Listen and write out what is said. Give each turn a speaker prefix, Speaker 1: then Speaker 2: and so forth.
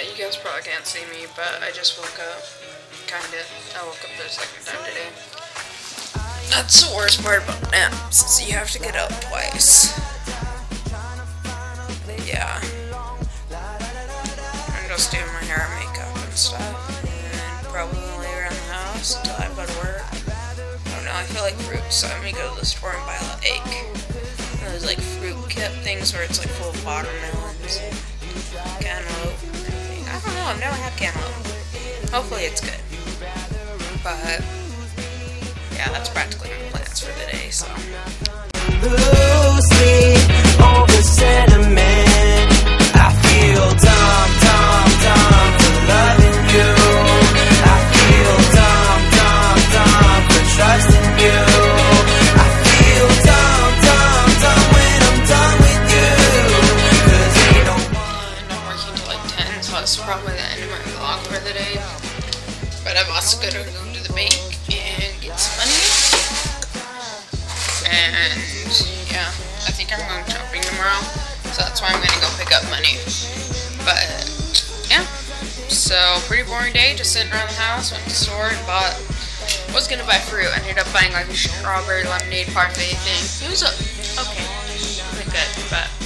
Speaker 1: you guys probably can't see me, but I just woke up. Kinda. I woke up the second time today. That's the worst part about naps, is you have to get up twice. Yeah. I'm just doing my hair and makeup and stuff, and probably lay around the house until I go to work. Oh no, I feel like fruit, so I'm gonna go to the store and buy like those like fruit kit things where it's like full of watermelons, cantaloupe, and everything. I don't know, I've never had cantaloupe. Hopefully it's good. But yeah, that's practically my plans for the day, so. Loosely over sentiment, I feel dumb for loving you. I feel dumb for trusting you. I feel dumb when I'm done with you. 'Cause ain't no one. And I'm working till like 10, so that's probably the end of my vlog for the day. But I'm also gonna go to the bank and get some money. And yeah, I think I'm going shopping tomorrow, so that's why I'm gonna go pick up money. But yeah, so pretty boring day, just sitting around the house. Went to the store and was gonna buy fruit. I ended up buying like a strawberry lemonade parfait thing. It was okay, really good, but